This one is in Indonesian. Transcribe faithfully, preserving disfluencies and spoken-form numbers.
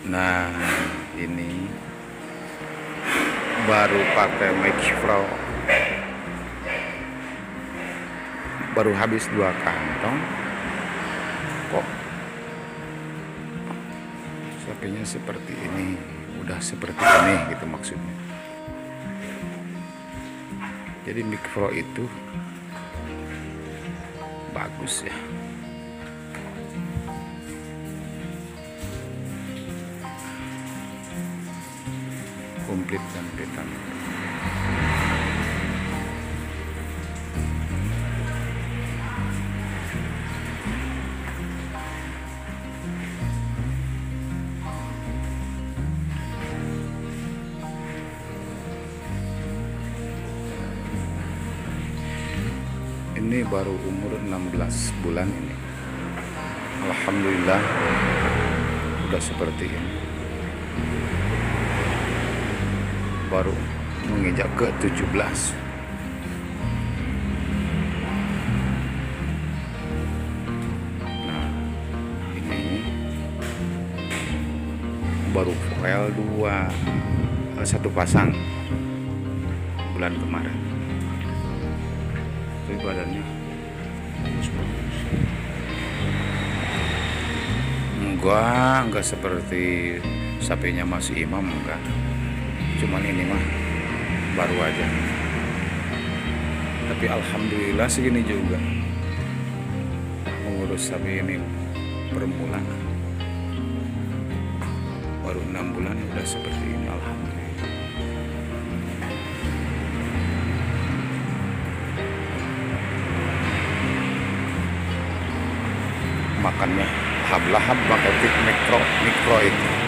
Nah, ini baru pakai Mikro, baru habis dua kantong, kok sapinya seperti ini, udah seperti ini gitu maksudnya. Jadi Mikro itu bagus ya. Komplit dan vitamin. Ini baru umur enam belas bulan ini. Alhamdulillah udah seperti ini. Baru menginjak ke tujuh belas. Nah, ini baru foil dua satu pasang bulan kemarin. Tapi badannya bagus-bagus. Enggak, enggak seperti sapinya Mas Imam, enggak. Cuman ini mah baru aja. Tapi alhamdulillah segini juga mengurus sapi ini permula. Baru enam bulan udah seperti ini, alhamdulillah. Makannya lahap-lahap pakai Mikro Mikro itu.